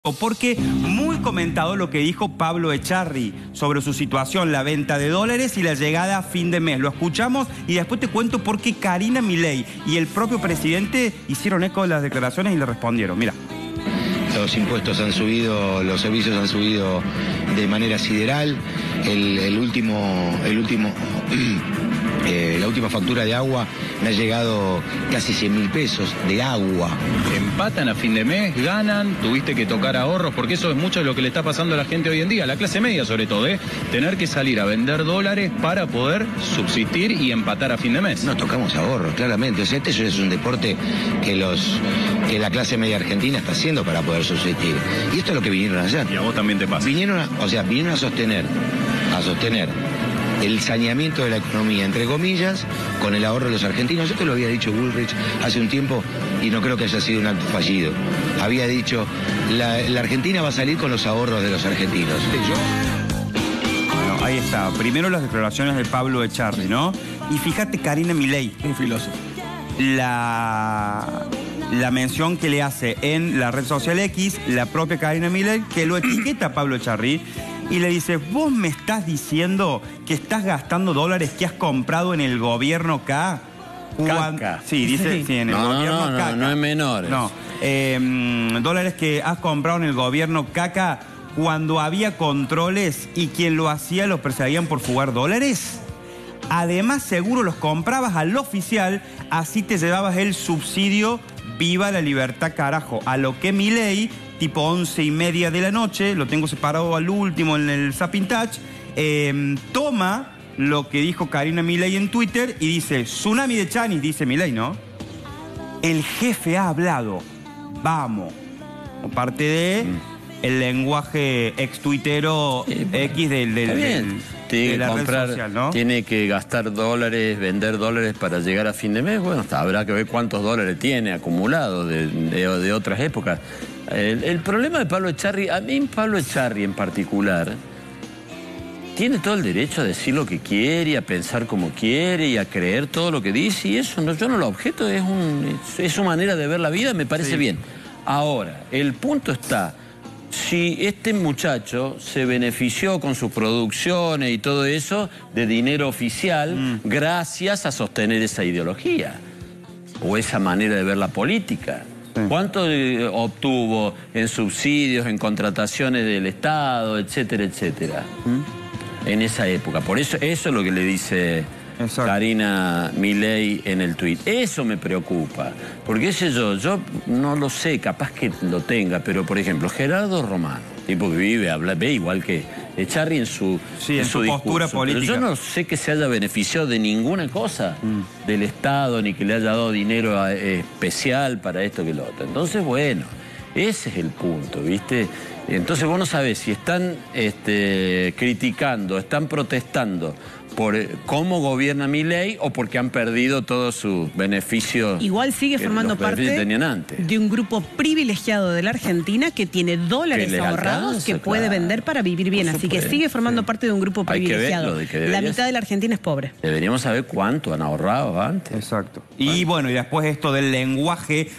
Porque muy comentado lo que dijo Pablo Echarri sobre su situación, la venta de dólares y la llegada a fin de mes. Lo escuchamos y después te cuento por qué Karina Milei y el propio presidente hicieron eco de las declaraciones y le respondieron. Mira. Los impuestos han subido, los servicios han subido de manera sideral. La última factura de agua me ha llegado casi 100.000 pesos de agua. Empatan a fin de mes, ganan, tuviste que tocar ahorros, porque eso es mucho de lo que le está pasando a la gente hoy en día, a la clase media sobre todo, tener que salir a vender dólares para poder subsistir y empatar a fin de mes. No tocamos ahorros, claramente. O sea, este es un deporte que la clase media argentina está haciendo para poder subsistir. Y esto es lo que vinieron a hacer. Y a vos también te pasa. Vinieron a sostener el saneamiento de la economía, entre comillas, con el ahorro de los argentinos. Esto lo había dicho Bullrich hace un tiempo y no creo que haya sido un acto fallido. Había dicho, la Argentina va a salir con los ahorros de los argentinos. Bueno, ahí está. Primero las declaraciones de Pablo Echarri, ¿no? Y fíjate, Karina Milei, un filósofo. La mención que le hace en la red social X, la propia Karina Milei, que lo etiqueta a Pablo Echarri y le dice, vos me estás diciendo que estás gastando dólares que has comprado en el gobierno K. Caca. Sí, dice, sí, en el gobierno Caca. No es menor. No, dólares que has comprado en el gobierno Caca cuando había controles y quien lo hacía lo perseguían por fugar dólares. Además, seguro los comprabas al oficial, así te llevabas el subsidio Viva la Libertad, carajo. A lo que Milei, tipo 11:30 de la noche, lo tengo separado al último en el Zapping Touch, toma lo que dijo Karina Milei en Twitter y dice, tsunami de Chanis, dice Milei, ¿no? El jefe ha hablado, vamos. Como parte de el lenguaje ex-tuitero X de la red social, ¿no? Tiene que gastar dólares, vender dólares para llegar a fin de mes. Bueno, habrá que ver cuántos dólares tiene acumulados de otras épocas. El problema de Pablo Echarri, a mí Pablo Echarri en particular, tiene todo el derecho a decir lo que quiere, a pensar como quiere y a creer todo lo que dice. Y eso yo no lo objeto, es su manera de ver la vida, me parece bien. Ahora, el punto está, si este muchacho se benefició con sus producciones y todo eso de dinero oficial gracias a sostener esa ideología o esa manera de ver la política. ¿Cuánto obtuvo en subsidios, en contrataciones del Estado, etcétera, etcétera? En esa época. Por eso es lo que le dice Karina Milei en el tuit. Eso me preocupa. Porque ese yo no lo sé, capaz que lo tenga, pero por ejemplo, Gerardo Romano, tipo que vive, ve igual que Echarri en su postura política. Pero yo no sé que se haya beneficiado de ninguna cosa del Estado, ni que le haya dado dinero especial para esto que lo otro. Entonces, bueno, ese es el punto, ¿viste? Entonces vos no sabés si están criticando, están protestando por cómo gobierna Milei o porque han perdido todos sus beneficios. Igual sigue formando parte de un grupo privilegiado de la Argentina que tiene dólares ahorrados que puede vender para vivir bien. Así que sigue formando parte de un grupo privilegiado. La mitad de la Argentina es pobre. Deberíamos saber cuánto han ahorrado antes. Exacto. Y bueno, y después esto del lenguaje,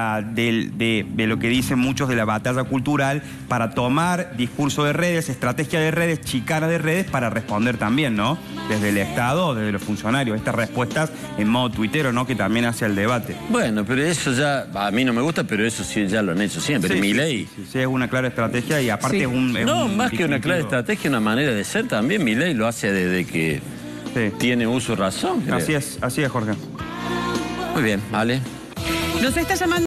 de lo que dicen muchos de la batalla cultural, para tomar discurso de redes, estrategia de redes, chicana de redes, para responder también, ¿no? Desde el Estado, desde los funcionarios, estas respuestas en modo tuitero, ¿no? Que también hace el debate. Bueno, pero eso ya, a mí no me gusta, pero eso sí ya lo han hecho siempre. Milei. Sí, es una clara estrategia y aparte más que una clara estrategia, una manera de ser también. Milei lo hace desde que tiene uso y razón, creo. Así es, Jorge. Muy bien, vale. Nos está llamando.